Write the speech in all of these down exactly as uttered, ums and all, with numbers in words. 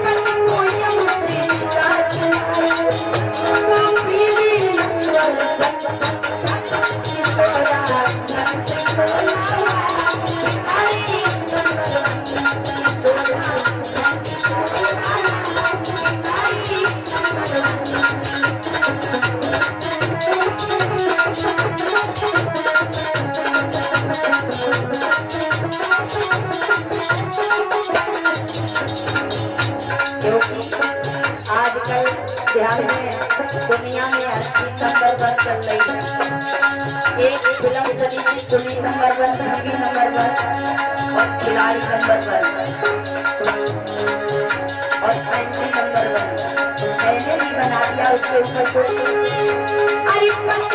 ध्यान में दुनिया में अच्छी नंबर वन चल रही है। एक फिल्म चली थी दुनिया number one, movie number one और खिलाड़ी नंबर वन और एंट्री नंबर वन। मैंने भी बना दिया उसके ऊपर को अरे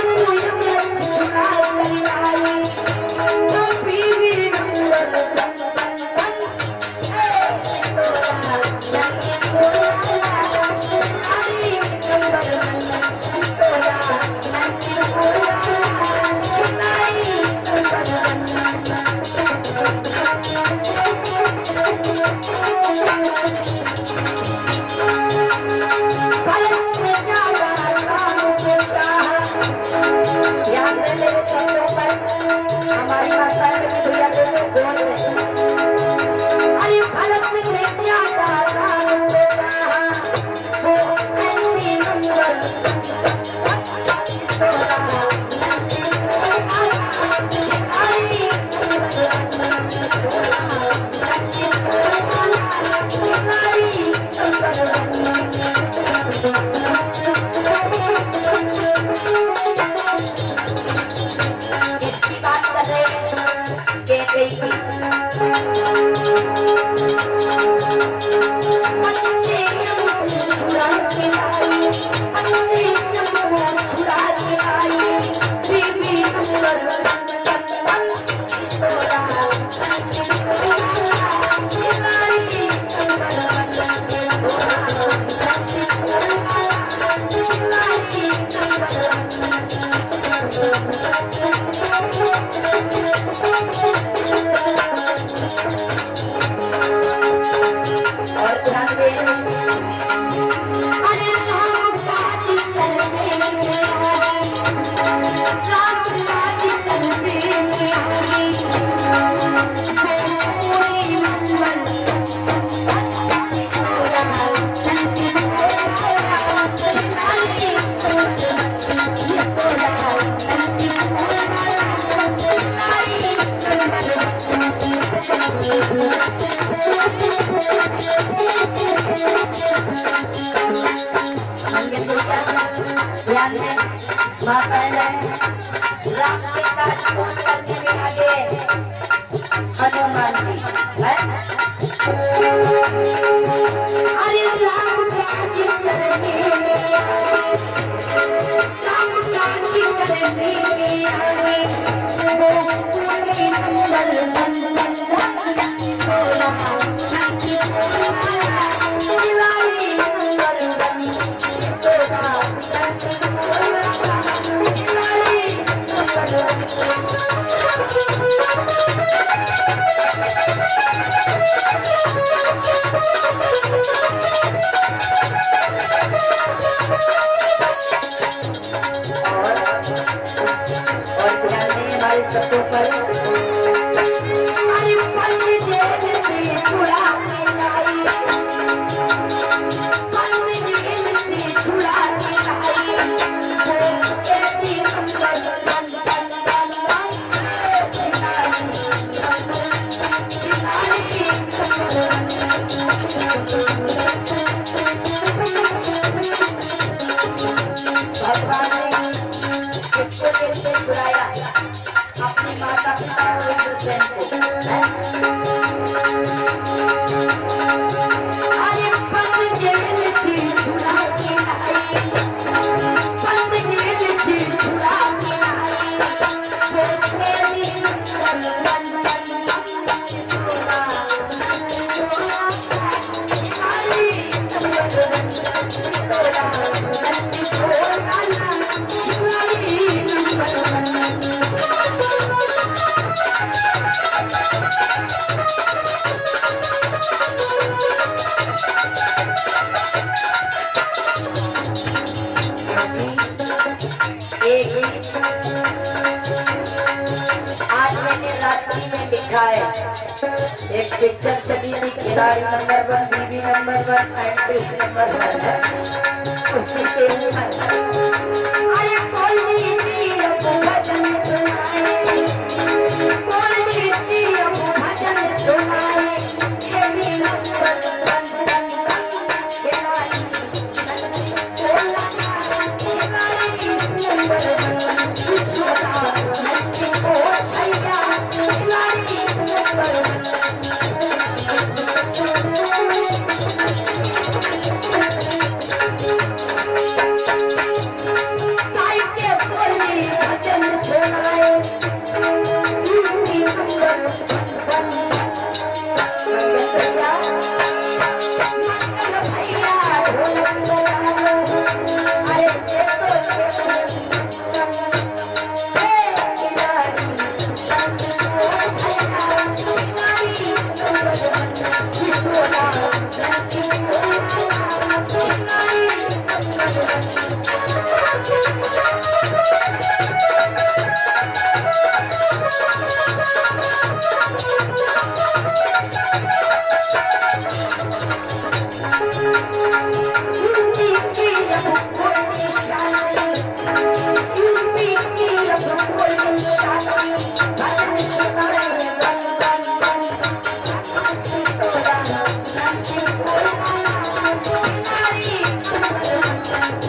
हमारी भाषा में भैया देखो बोल रहे अरे भारत से ज्यादा वो एंटी नंबर माता है राम के काज पूर्ण करने में आगे हनुमान जी है। अरे राम काज करने में राम काज करने में आगे वो पूरी नंबर सबको पर अरे पंडित जेल से छुड़ा के लाई पंडित जेल से छुड़ा के लाई वो एती अंदर बन बन बन भगवान ने किसको कैसे छुड़ाया अपने माता पिता और हुसैन को अरे पंत जेल से छुड़ा के लाई पंत जेल से छुड़ा के लाई वो मेरी बन बन बन सोना अरे सोना दिखाए। एक पिक्चर चली थी खिलाड़ी नंबर वन, बीवी number one, actress number one है उसी के ऊपर। अरे कोई जी अब भजन सुनाए, कोई जी अब भजन सुनाए, ये भी नंबर वन खिलाड़ी नंबर वन छोटा बच्चे को भैया खिलाड़ी नंबर वन।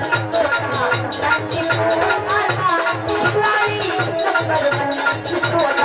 Bye.